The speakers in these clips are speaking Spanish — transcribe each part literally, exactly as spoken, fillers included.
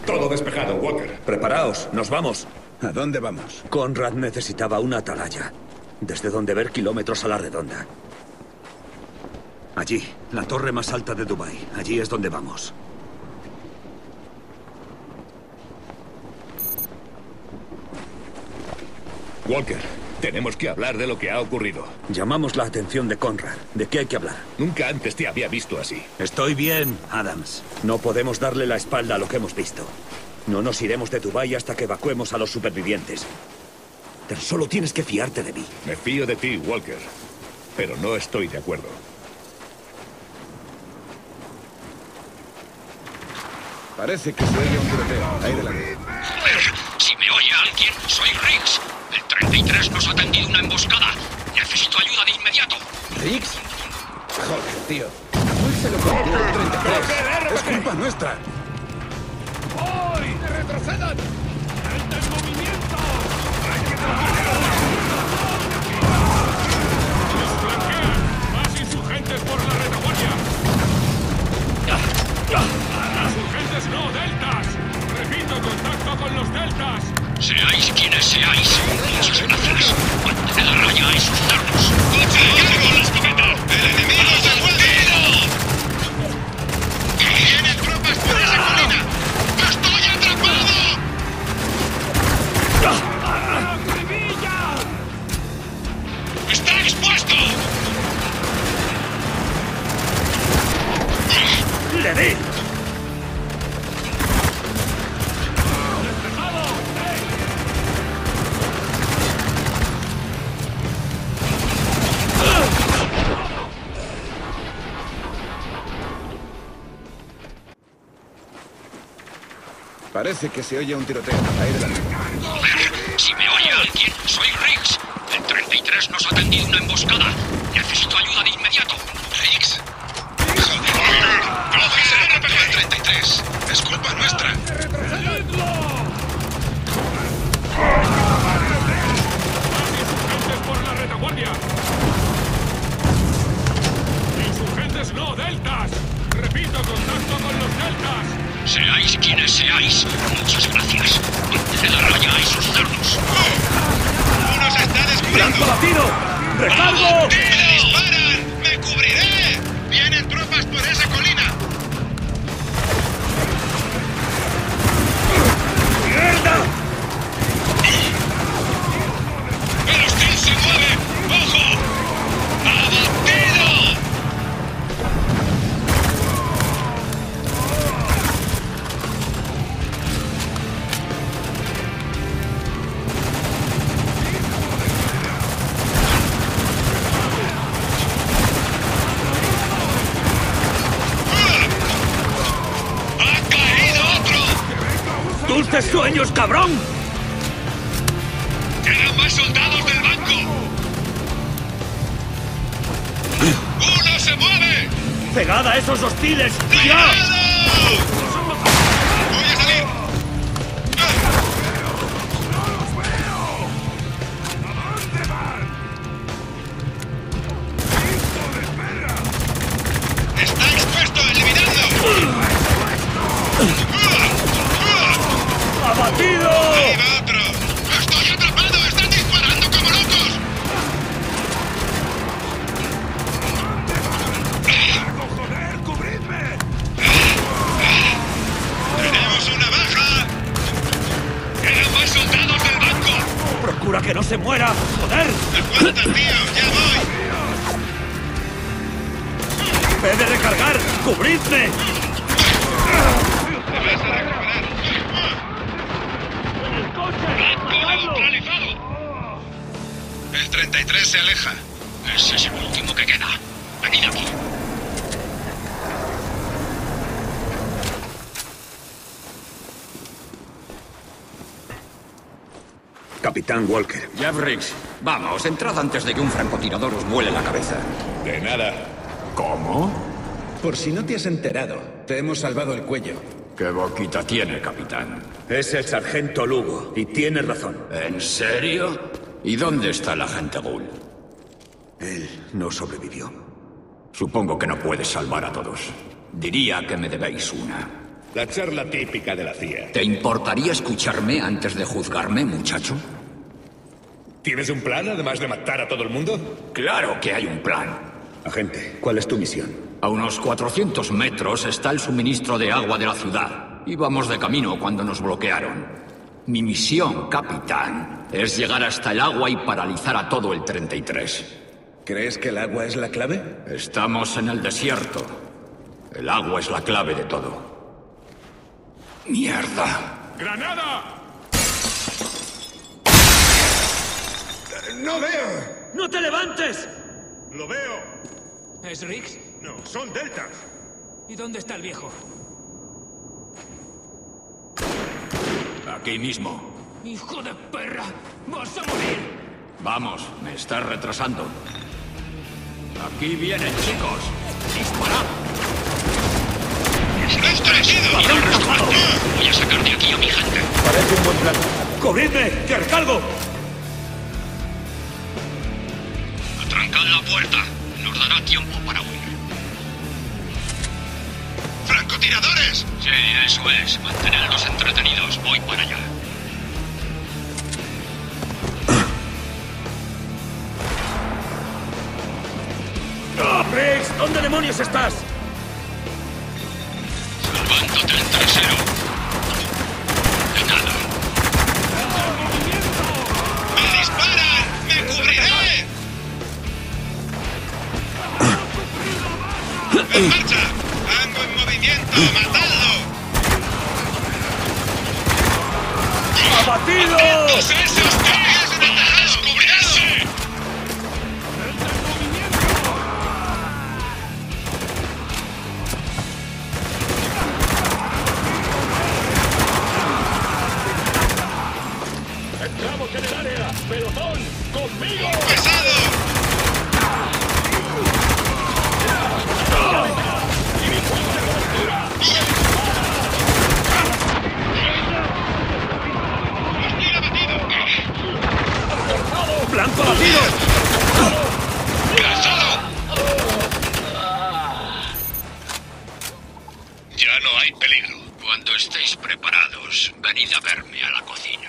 Todo despejado, Walker. Preparaos, nos vamos. ¿A dónde vamos? Conrad necesitaba una atalaya, desde donde ver kilómetros a la redonda. Allí, la torre más alta de Dubái. Allí es donde vamos. Walker, tenemos que hablar de lo que ha ocurrido. Llamamos la atención de Conrad. ¿De qué hay que hablar? Nunca antes te había visto así. Estoy bien, Adams. No podemos darle la espalda a lo que hemos visto. No nos iremos de Dubái hasta que evacuemos a los supervivientes. Tan solo tienes que fiarte de mí. Me fío de ti, Walker. Pero no estoy de acuerdo. Parece que se oye un tiroteo. Ahí delante. Joder, si me oye alguien, soy Riggs. El treinta y tres nos ha tendido una emboscada. Necesito ayuda de inmediato. ¿Riggs? Joder, tío. ¿Cuál se lo cogió el treinta y tres? Es culpa nuestra. ¡Hoy! ¡Retrocedan! ¡Entra en movimiento! ¡Hay que ¡Nos flanquean! ¡Más insurgentes por la retaguardia! ¡Insurgentes no! ¡Deltas! ¡Repito, contacto con los deltas! Seáis quienes seáis, muchas gracias. Mantened la raya y sustarnos. ¡Coche de cargo en la escopeta! ¡El enemigo se vuelve! ¡Vienen tropas por esa colina! ¡Estoy atrapado! ¡Está expuesto! ¡Le di! Parece que se oye un tiroteo. Ahí delante. Joder, si me oye alguien, soy Riggs. El treinta y tres nos ha tendido una emboscada. Necesito ayuda de inmediato. ¿Riggs? Joder, Roger se le pegó al treinta y tres. Es culpa nuestra. ¡Insurgentes por la retaguardia! ¡Insurgentes no! ¡Deltas! ¡Repito, contacto con los deltas! Seáis quienes seáis, muchas gracias. Mantened la raya y sustarnos. ¡Uno se está descubriendo! ¡Blanco batido! ¡Recargo! ¡Me disparan! ¡Me cubriré! ¡Vienen tropas por esa colina! ¡Mierda! ¡El hostil se mueve! ¡Ojo! ¡Abatido! ¡Ha caído otro! ¡Dulces sueños, cabrón! ¡Quedan más soldados del banco! ¡Uno se mueve! ¡Pegad a esos hostiles! ¡Ya! ¡Cuidado! ¡Voy a salir! ¡Está expuesto! ¡Eliminadlo! ¡Abatido! ¡Ahí va otro! ¡Estoy atrapado! ¡Están disparando como locos! ¡Joder, cubridme! ¡Tenemos una baja! ¡Quedan más soldados del banco! ¡Procura que no se muera! ¡Joder! ¡Aguanta, tío! ¡Ya voy! ¡Ve de recargar! ¡Cubridme! ¡Te vas a recuperar! ¡Blanco neutralizado! El treinta y tres se aleja. Ese es el último que queda. Venid aquí. Capitán Walker. Jeff Riggs, vamos, entrad antes de que un francotirador os vuele la cabeza. De nada. ¿Cómo? Por si no te has enterado, te hemos salvado el cuello. ¿Qué boquita tiene, capitán? Es el sargento Lugo, y tiene razón. ¿En serio? ¿Y dónde está el agente Gould? Él no sobrevivió. Supongo que no puedes salvar a todos. Diría que me debéis una. La charla típica de la C I A. ¿Te importaría escucharme antes de juzgarme, muchacho? ¿Tienes un plan, además de matar a todo el mundo? Claro que hay un plan. Agente, ¿cuál es tu misión? A unos cuatrocientos metros está el suministro de agua de la ciudad. Íbamos de camino cuando nos bloquearon. Mi misión, capitán, es llegar hasta el agua y paralizar a todo el treinta y tres. ¿Crees que el agua es la clave? Estamos en el desierto. El agua es la clave de todo. ¡Mierda! ¡Granada! ¡No veo! ¡No te levantes! ¡Lo veo! ¿Es Riggs? No, son deltas. ¿Y dónde está el viejo? Aquí mismo. ¡Hijo de perra! ¡Vas a morir! Vamos, me estás retrasando. Aquí vienen, chicos. ¡Disparad! ¡Mira el restaurante! Voy a sacar de aquí a mi gente. Parece un buen plan. ¡Cubridme! ¡Que recargo! Atrancad la puerta. Nos dará tiempo para huir. ¡Francotiradores! Sí, eso es. Mantenedlos entretenidos. Voy para allá. ¡Riggs! ¿Dónde demonios estás? Levántate el trasero. De nada. ¡Me disparan! ¡Me cubriré! ¡En marcha! ¡Tango en movimiento! ¡Matadlo! ¡Abatido! ¡Atentos a esos tres! ¡Descubrirse! ¡Entramos en el área! ¡Pelotón! ¡Conmigo! ¡Pesado! ¡Hostil abatido! ¡Blanco abatido! ¡Cansado! Ya no hay peligro. Cuando estéis preparados, venid a verme a la cocina.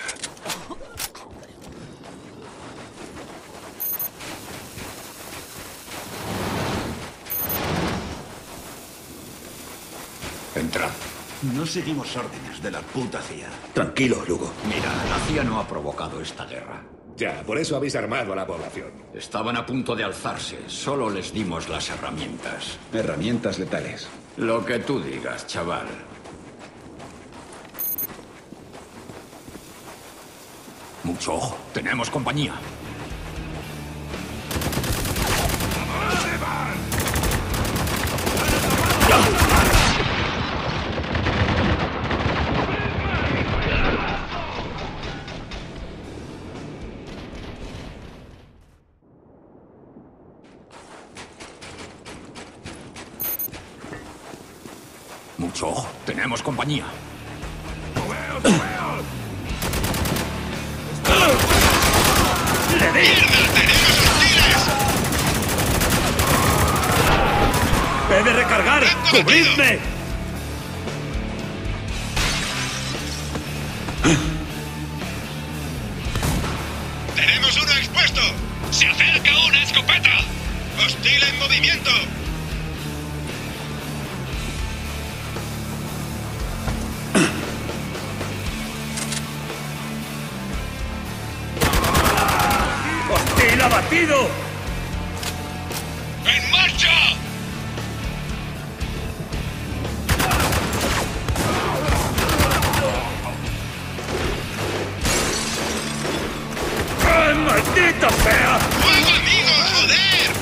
Entrad. No seguimos órdenes de la puta C I A. Tranquilo, Lugo. Mira, la C I A no ha provocado esta guerra. Ya, por eso habéis armado a la población. Estaban a punto de alzarse. Solo les dimos las herramientas. Herramientas letales. Lo que tú digas, chaval. Mucho ojo. Tenemos compañía. Mucho ojo. Tenemos compañía. ¡Le di! ¡Tenemos hostiles! ¡He de recargar! ¡Cubridme! ¡Tenemos uno expuesto! ¡Se acerca una escopeta! ¡Hostil en movimiento! ¡Hostil abatido! ¡En marcha! ¡Ay, maldita sea! ¡Fuego, amigos! ¡Joder!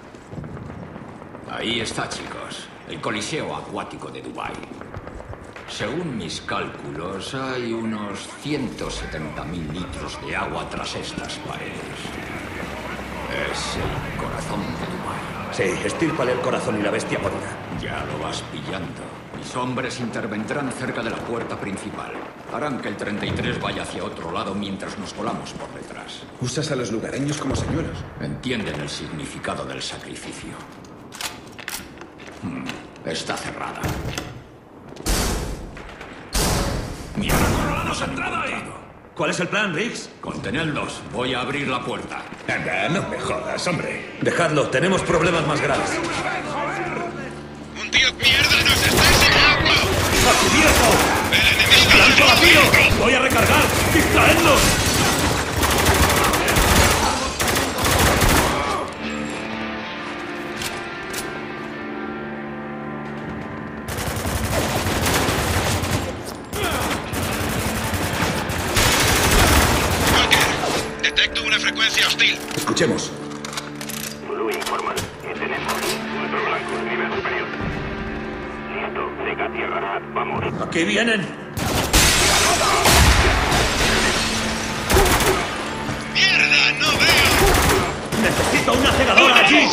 Ahí está, chicos. El Coliseo Acuático de Dubái. Según mis cálculos, hay unos ciento setenta mil litros de agua tras estas paredes. Es el corazón de Dubái. Sí, estírpale el corazón y la bestia morirá. Ya lo vas pillando. Mis hombres intervendrán cerca de la puerta principal. Harán que el treinta y tres vaya hacia otro lado mientras nos colamos por detrás. Usas a los lugareños como señuelos. Entienden el significado del sacrificio. Hmm, está cerrada. Mierda, nos han encontrado. ¿Cuál es el plan, Riggs? Contenedlos. Voy a abrir la puerta. Anda, no me jodas, hombre. Dejadlo, tenemos problemas más graves. ¡Un tío mierda! ¡Nos estáis en agua! ¡A cubierto! ¡El enemigo! ¡Blanco vacío! ¡Voy a recargar! ¡Distraedlos! Walker, detecto una frecuencia hostil. Escuchemos. Zulu informal que tenemos nuestro blanco de nivel superior. Listo, seca tierra, vamos. ¡Aquí vienen! ¡Mierda! ¡No veo! ¡Necesito una cegadora allí!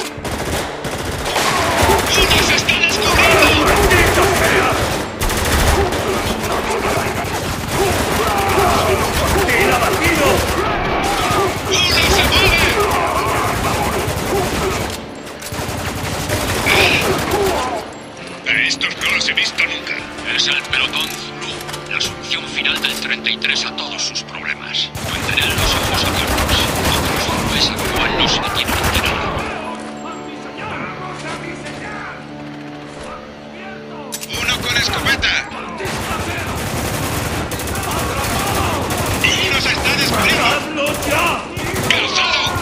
¡Uno se está descubriendo! ¡Maldito sea! ¡Tira, batido! ¡Uno se mueve! A estos no los he visto nunca. Es el pelotón Zulu. La solución final del treinta y tres a todos sus problemas. Mantener los ojos abiertos. Otros no es actual, no se detienen ante nada. Uno con escopeta. Uno se está descubriendo. ¡Dejadlos ya! ¡Calzado!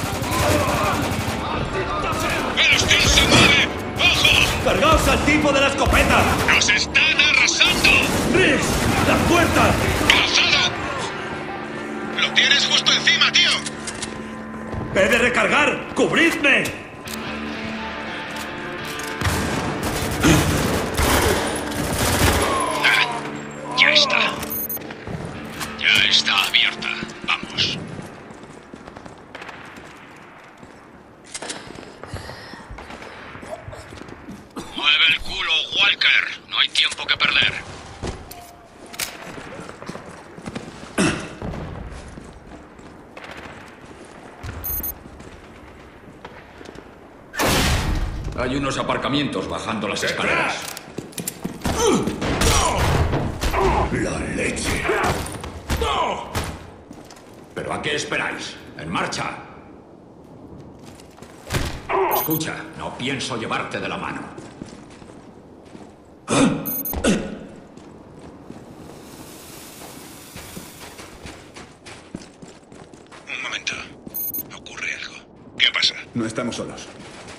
¡El hostil se mueve! ¡Ojo! ¡Cargaos al tipo de la escopeta! ¡Nos están arrasando! ¡Riggs! ¡La puerta! ¡Calzado! ¡Lo tienes justo encima, tío! ¡He de recargar! ¡Cubridme! Ah, ya está. Ya está abierta. Vamos. Mueve el culo, Walker. No hay tiempo que perder. Hay unos aparcamientos bajando las escaleras. La leche. ¿Pero a qué esperáis? ¡En marcha! Escucha, no pienso llevarte de la mano. Un momento. Ocurre algo. ¿Qué pasa? No estamos solos.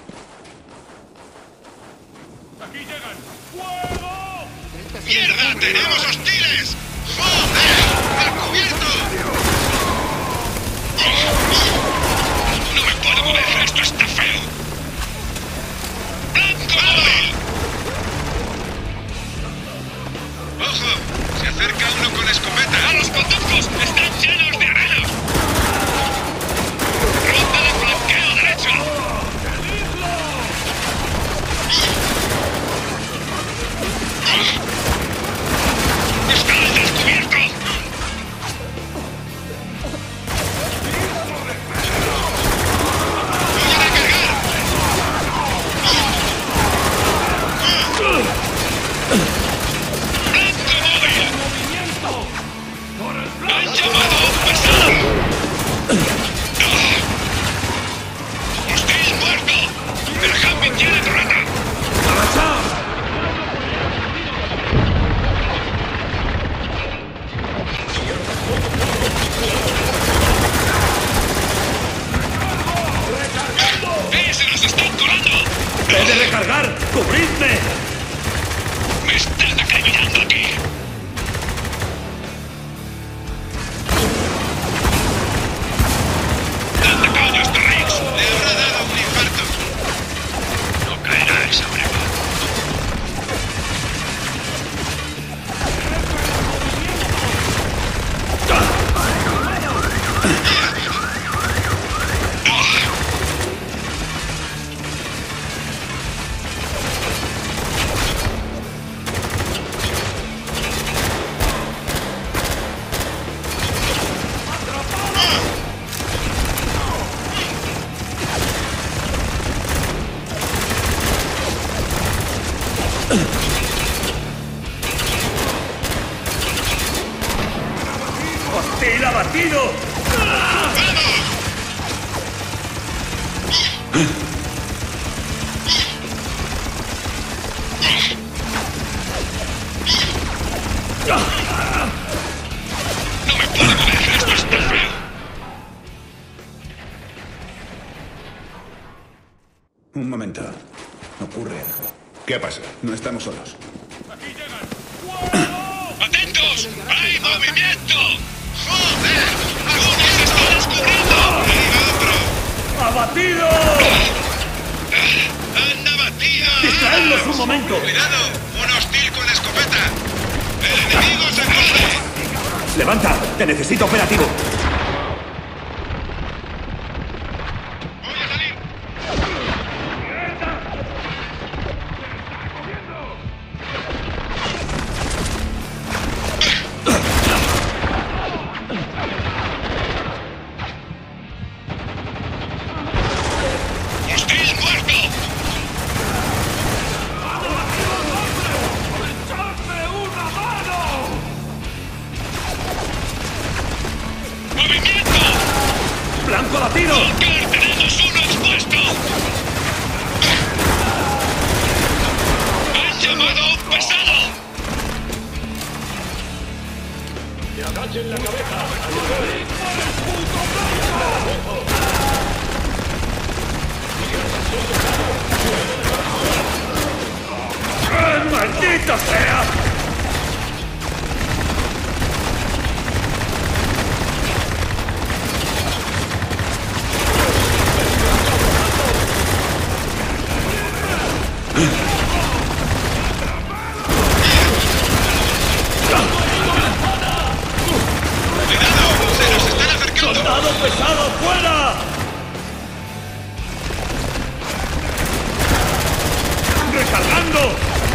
¡Aquí llegan! ¡Fuego! ¡Mierda! ¡Tenemos hostiles! ¡Joder! ¡Descubierto! No me puedo mover. Esto está feo. ¡Blanco móvil! ¡Ojo! Se acerca uno con escopeta. ¡A los conductos! ¡Están llenos de renos! ¡Ronda de flanqueo derecho! ¡Está al descubierto! ¡Voy a recargar! ¡Blanco móvil! ¡Han llamado! ¡Pues abatido! No me puedo mover, esto es tan feo. Un momento. Ocurre algo. ¿Qué pasa? No estamos solos. ¡Atentos! ¡Hay movimiento! ¡Joder! ¡Algo que se está descubriendo! ¡Ahí va otro! ¡Abatido! ¡Anda batida! ¡Distraedlos un momento! ¡Cuidado! ¡Un hostil con escopeta! ¡El enemigo se corre! ¡Levanta! ¡Te necesito operativo! ¡Voy a salir! ¡Hostil muerto! ¡Movimiento! ¡Blanco abatido! ¡Walker, tenemos uno expuesto! ¡Han llamado a un pesado! ¡Eh, ¡maldita sea! ¡Cuidado! ¡Se nos están acercando! ¡Soldado pesado fuera! ¡Recargando!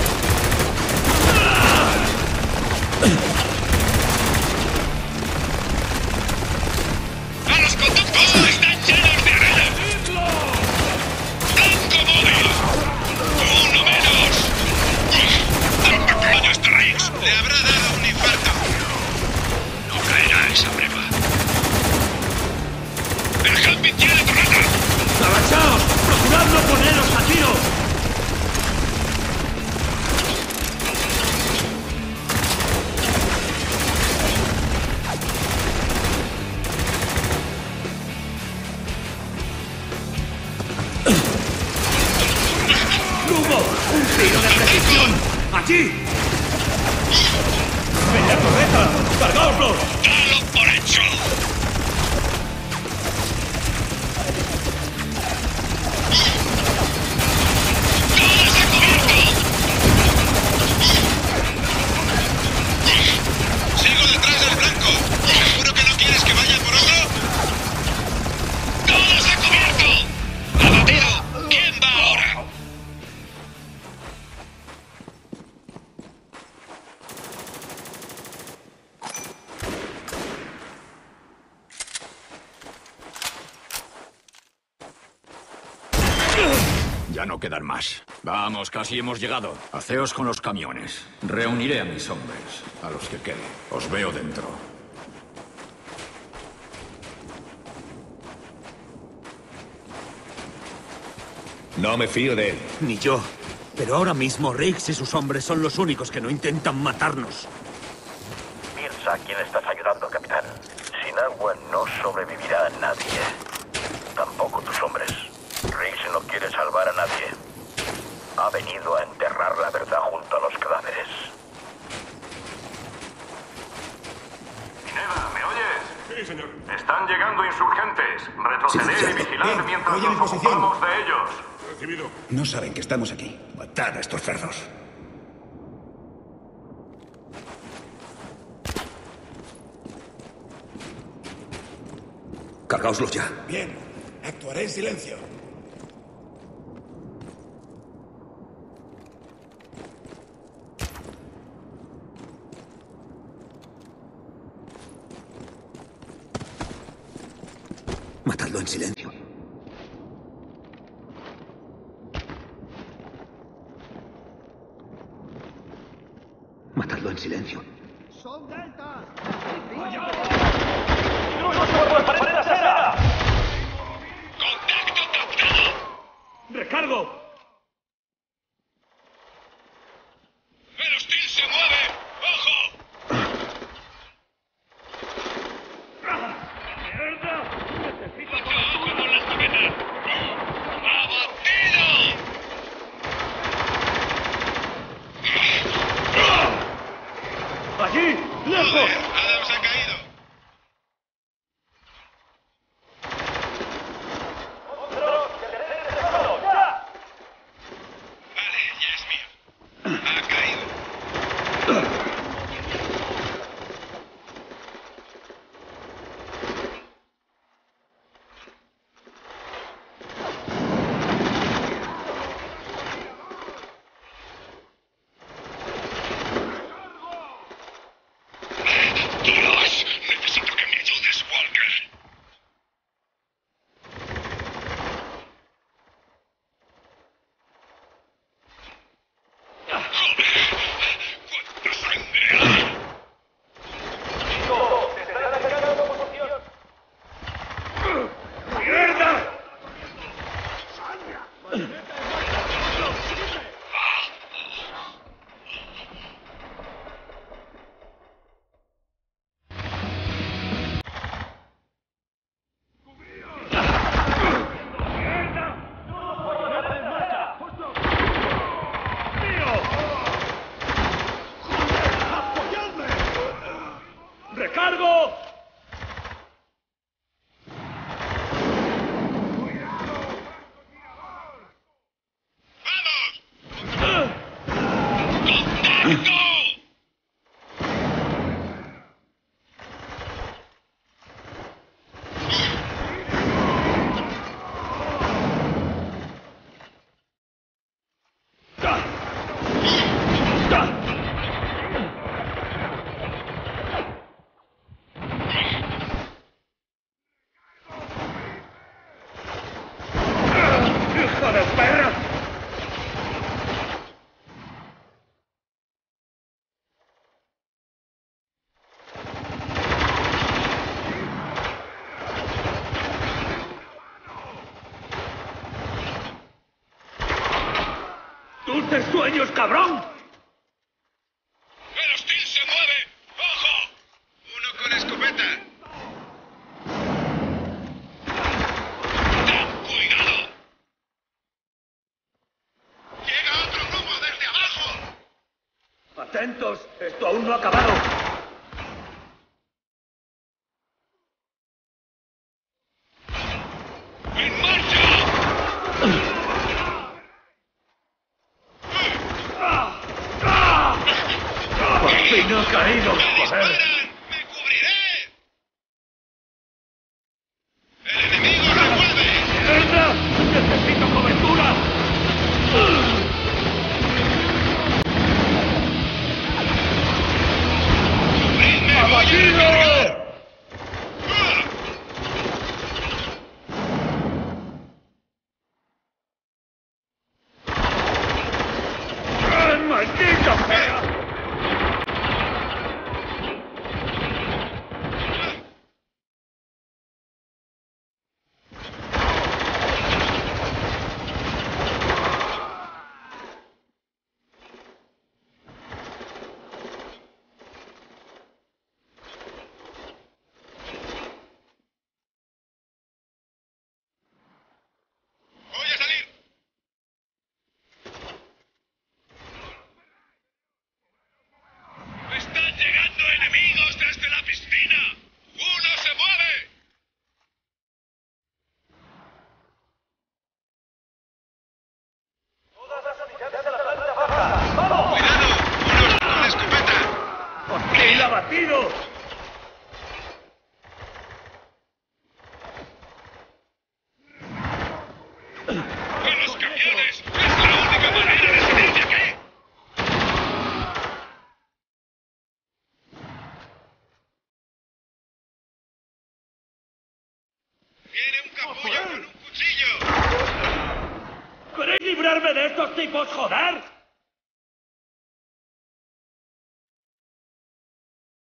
¡A los conductos! ¡Están llenos de arena! ¡Blanco móvil! ¡Uno menos! ¿Dónde coño está Riggs? Le habrá dado un infarto. No caerá esa prueba. ¡El Helmi tiene torreta! ¡Agachaos! ¡Procurad no poneros a tiro! ¡Lugo! ¡Un tiro de precisión! ¡Aquí! ¡Venga, torreta! ¡Cargaoslo! ¡Dalo por hecho! ¡Todos a cubierto! Sigo detrás del blanco. ¿Seguro que no quieres que vaya por otro? ¡Todos a cubierto! ¡Abatido! ¿Quién va ahora? Ya no quedan más. Vamos, casi hemos llegado. Haceos con los camiones. Reuniré a mis hombres, a los que queden. Os veo dentro. No me fío de él. Ni yo. Pero ahora mismo Riggs y sus hombres son los únicos que no intentan matarnos. Piensa a quién estás ayudando, capitán. Sin agua no sobrevivirá nadie. Tampoco tus hombres. Riggs no quiere salvar a nadie. Ha venido a enterrar la verdad junto a los cadáveres. Pineda, ¿me oyes? Sí, señor. Están llegando insurgentes. Retroceder y vigilar mientras voy a mi nos posición. ocupamos de ellos. Recibido. No saben que estamos aquí. Matad a estos cerdos. Cargaoslos ya. Bien. Actuaré en silencio. Matadlo en silencio. Matadlo en silencio. ¡Son deltas! ¡Contacto captado! ¡Recargo! ¡El hostil se mueve! ¡Ojo! ¡Mierda! ¡Necesito ¡Mucho ojo con la escopeta! ¡Abatido! ¡Allí! ¡Lejos! Adams ha caído. Vale, ya es mío. Ha caído. ¡Dios! Necesito que me ayudes, Walker. ¡Cuánta sangre hay! ¡Mierda! ¡Recargo! ¡Vamos! ¡Contacto! ¡Hijo de perra! ¡Dulces sueños, cabrón! ¡El hostil se mueve! ¡Ojo! Uno con escopeta. ¡Ten cuidado! ¡Llega otro grupo desde abajo! ¡Atentos! ¡Esto aún no ha acabado! ¡En marcha! ¡Por fin ha caído! ¡Me ¡Joder! disparan! ¡Me cubriré! ¡El enemigo revuelve! ¡Mierda! ¡Necesito cobertura! ¡Cubridme! ¡Voy a ¡Abatido! recargar! ¡Ay, maldita sea! ¡Voy a salir! ¡Están llegando enemigos desde la piscina! ¡Uno se mueve! ¡Cuidado! ¡Unos con escopeta! ¡Hostil abatido! ¡A los camiones! ¡Es la única manera de salir de aquí! ¡Viene un capullo con un cuchillo! ¿Queréis librarme de estos tipos, joder?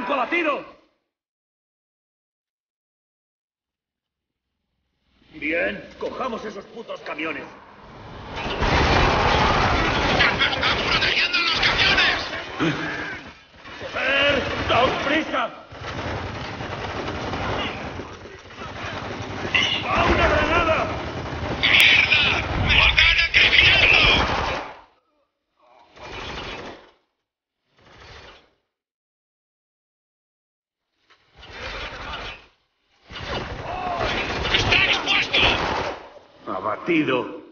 ¡Blanco abatido! Bien, cojamos esos putos camiones. ¡Están protegiendo los camiones! ¡Joder! ¡Daos prisa! ¡A una granada! ¡Mierda! ¡Me están acribillando! ¡Abatido!